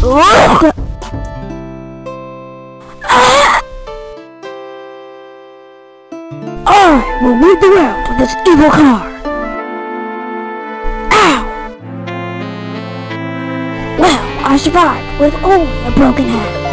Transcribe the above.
I will rid the world of this evil car. Ow! Well, I survived with only a broken head.